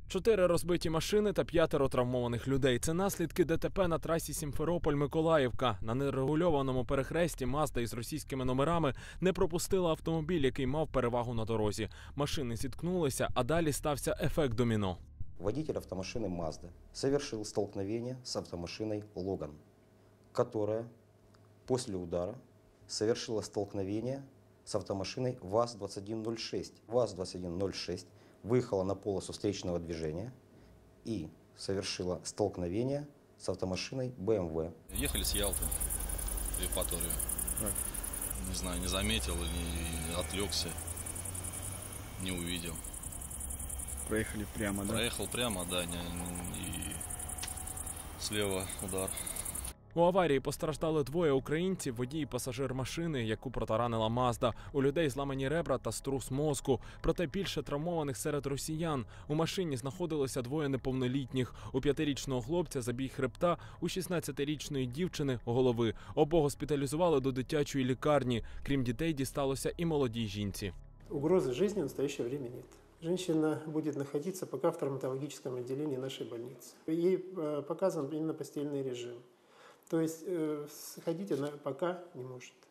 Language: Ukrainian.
4 розбиті машини та 5 травмованих людей. Це наслідки ДТП на трасі Сімферополь-Миколаївка. На нерегульованому перехресті Мазда із російськими номерами не пропустила автомобіль, який мав перевагу на дорозі. Машини зіткнулися, а далі стався ефект доміно. Водитель автомашины Mazda совершил столкновение с автомашиной Logan, которая после удара совершила столкновение с автомашиной ВАЗ-2106. ВАЗ-2106 выехала на полосу встречного движения и совершила столкновение с автомашиной BMW. Ехали с Ялты в Евпаторию. Не знаю, не заметил или отвлекся, не увидел. Проехали прямо, да? Проехал прямо, да, и слева удар. У аварії постраждали 2 українців, водій і пасажир машини, яку протаранила Мазда. У людей зламані ребра та струс мозку. Проте більше травмованих серед росіян. У машині знаходилося 2 неповнолітніх. У 5-річного хлопця забій хребта, у 16-річної дівчини – голови. Обох госпіталізували до дитячої лікарні. Крім дітей, дісталося і молодій жінці. Угрозы жизни в настоящее время нет. Женщина будет находиться пока в травматологическом отделении нашей больницы. Ей показан именно постельный режим. То есть ходить она пока не может.